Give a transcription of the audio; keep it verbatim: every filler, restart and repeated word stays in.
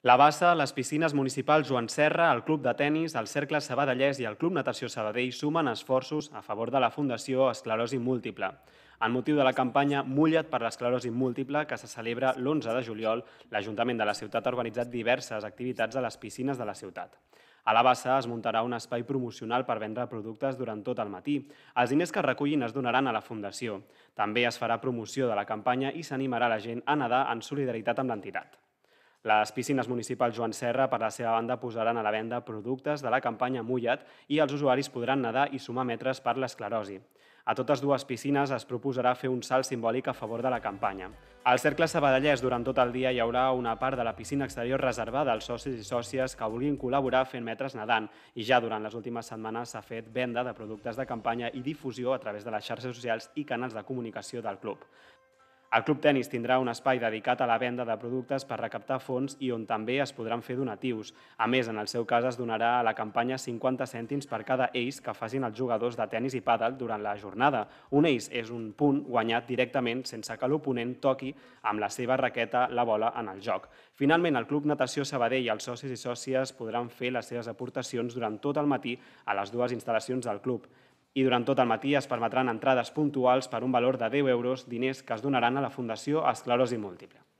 La Bassa, les piscines municipals Joan Serra, el Club de Tenis, el Cercle Sabadellès i el Club Natació Sabadell sumen esforços a favor de la Fundació Esclerosi Múltiple. En motiu de la campanya Mulla't per l'esclerosi múltiple, que se celebra l'onze de juliol, l'Ajuntament de la ciutat ha organitzat diverses activitats a les piscines de la ciutat. A la Bassa es muntarà un espai promocional per vendre productes durant tot el matí. Els diners que es recullin es donaran a la Fundació. També es farà promoció de la campanya i s'animarà la gent a nedar en solidaritat amb l'entitat. Les piscines municipals Joan Serra, per la seva banda, posaran a la venda productes de la campanya Mulla't i els usuaris podran nedar i sumar metres per l'esclerosi. A totes dues piscines es proposarà fer un salt simbòlic a favor de la campanya. Al Cercle Sabadellès, durant tot el dia, hi haurà una part de la piscina exterior reservada als socis i sòcies que vulguin col·laborar fent metres nedant i ja durant les últimes setmanes s'ha fet venda de productes de campanya i difusió a través de les xarxes socials i canals de comunicació del club. El Club Tenis tindrà un espai dedicat a la venda de productes per recaptar fons i on també es podran fer donatius. A més, en el seu cas, es donarà a la campanya cinquanta cèntims per cada ace que facin els jugadors de tenis i pàdel durant la jornada. Un ace és un punt guanyat directament sense que l'oponent toqui amb la seva raqueta la bola en el joc. Finalment, el Club Natació Sabadell i els socis i sòcies podran fer les seves aportacions durant tot el matí a les dues instal·lacions del club. I durant tot el matí es permetran entrades puntuals per un valor de deu euros, diners que es donaran a la Fundació Esclerosi Múltiple.